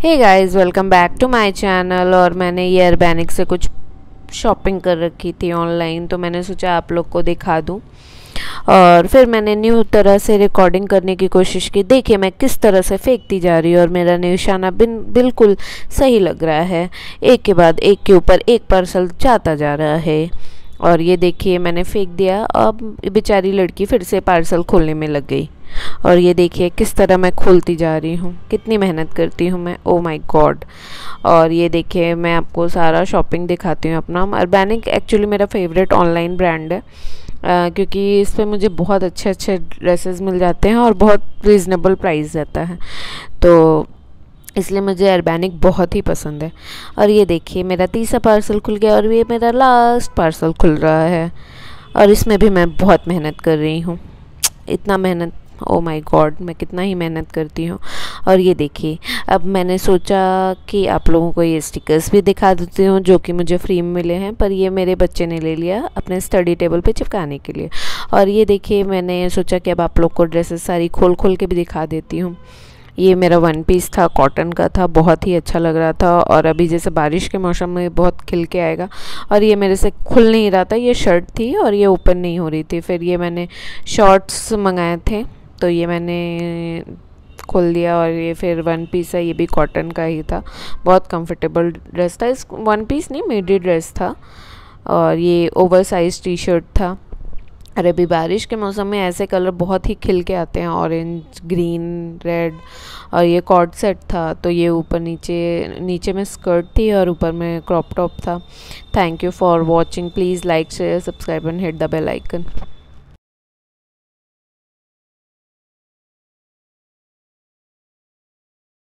Hey guys, welcome back to my channel. और मैंने ये अर्बैनिक से कुछ शॉपिंग कर रखी थी ऑनलाइन, तो मैंने सोचा आप लोग को दिखा दूं। और फिर मैंने न्यू तरह से रिकॉर्डिंग करने की कोशिश की। देखिए मैं किस तरह से फेंकती जा रही हूँ और मेरा निशाना बिल्कुल सही लग रहा है। एक के बाद एक के ऊपर एक पार्सल जाता जा रहा है। और ये देखिए मैंने फेंक दिया। अब बेचारी लड़की फिर से पार्सल खोलने में लग गई। और ये देखिए किस तरह मैं खोलती जा रही हूँ, कितनी मेहनत करती हूँ मैं। Oh my god. और ये देखिए मैं आपको सारा शॉपिंग दिखाती हूँ अपना। अर्बैनिक एक्चुअली मेरा फेवरेट ऑनलाइन ब्रांड है, क्योंकि इस पर मुझे बहुत अच्छे अच्छे ड्रेसेस मिल जाते हैं और बहुत रीज़नेबल प्राइस रहता है, तो इसलिए मुझे अर्बैनिक बहुत ही पसंद है। और ये देखिए मेरा तीसरा पार्सल खुल गया और ये मेरा लास्ट पार्सल खुल रहा है। और इसमें भी मैं बहुत मेहनत कर रही हूँ, इतना मेहनत, ओ माय गॉड, मैं कितना ही मेहनत करती हूँ। और ये देखिए अब मैंने सोचा कि आप लोगों को ये स्टिकर्स भी दिखा देती हूँ जो कि मुझे फ्री में मिले हैं, पर ये मेरे बच्चे ने ले लिया अपने स्टडी टेबल पे चिपकाने के लिए। और ये देखिए मैंने सोचा कि अब आप लोग को ड्रेसेस सारी खोल खोल के भी दिखा देती हूँ। ये मेरा वन पीस था, कॉटन का था, बहुत ही अच्छा लग रहा था। और अभी जैसे बारिश के मौसम में बहुत खिल के आएगा। और ये मेरे से खुल नहीं रहा था, ये शर्ट थी और ये ओपन नहीं हो रही थी। फिर ये मैंने शॉर्ट्स मंगाए थे, तो ये मैंने खोल दिया। और ये फिर वन पीस है, ये भी कॉटन का ही था, बहुत कंफर्टेबल ड्रेस था। इस वन पीस नहीं, मिडी ड्रेस था। और ये ओवर साइज टी शर्ट था। और अभी बारिश के मौसम में ऐसे कलर बहुत ही खिल के आते हैं, ऑरेंज, ग्रीन, रेड। और ये कॉर्ड सेट था, तो ये ऊपर नीचे में स्कर्ट थी और ऊपर में क्रॉप टॉप था। Thank you for watching. Please like, share, subscribe and hit the bell icon.